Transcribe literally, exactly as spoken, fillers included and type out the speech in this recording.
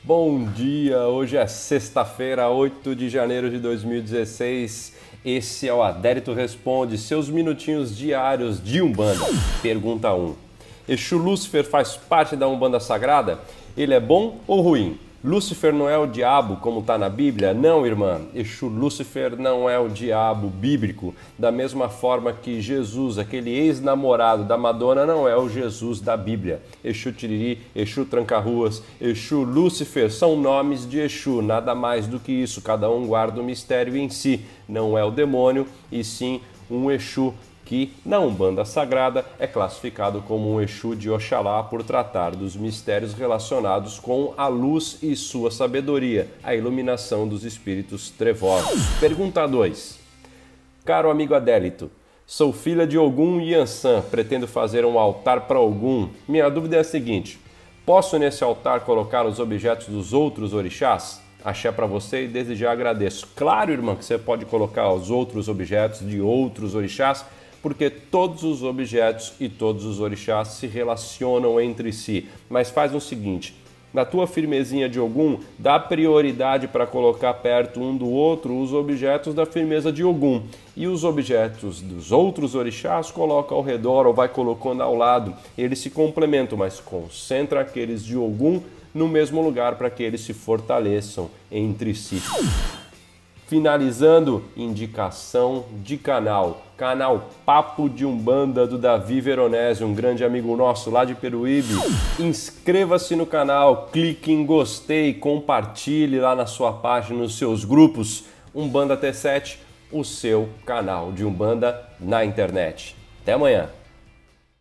Bom dia, hoje é sexta-feira, oito de janeiro de dois mil e dezesseis. Esse é o Adérito Responde, seus minutinhos diários de Umbanda. Pergunta um. Exu Lúcifer faz parte da Umbanda Sagrada? Ele é bom ou ruim? Lúcifer não é o diabo, como está na Bíblia? Não, irmã. Exu Lúcifer não é o diabo bíblico. Da mesma forma que Jesus, aquele ex-namorado da Madonna, não é o Jesus da Bíblia. Exu Tiriri, Exu Tranca-Ruas, Exu Lúcifer são nomes de Exu, nada mais do que isso. Cada um guarda o mistério em si. Não é o demônio, e sim um Exu que, na Umbanda Sagrada, é classificado como um Exu de Oxalá por tratar dos mistérios relacionados com a luz e sua sabedoria, a iluminação dos espíritos trevosos. Pergunta dois. Caro amigo Adélito, sou filha de Ogum e Iansã, pretendo fazer um altar para Ogum. Minha dúvida é a seguinte, posso nesse altar colocar os objetos dos outros orixás? Axé para você e desde já agradeço. Claro, irmã, que você pode colocar os outros objetos de outros orixás, porque todos os objetos e todos os orixás se relacionam entre si. Mas faz o seguinte, na tua firmezinha de Ogum, dá prioridade para colocar perto um do outro os objetos da firmeza de Ogum. E os objetos dos outros orixás coloca ao redor ou vai colocando ao lado. Eles se complementam, mas concentra aqueles de Ogum no mesmo lugar para que eles se fortaleçam entre si. Finalizando, indicação de canal. Canal Papo de Umbanda do Davi Veronese, um grande amigo nosso lá de Peruíbe. Inscreva-se no canal, clique em gostei, compartilhe lá na sua página, nos seus grupos. Umbanda T sete, o seu canal de Umbanda na internet. Até amanhã!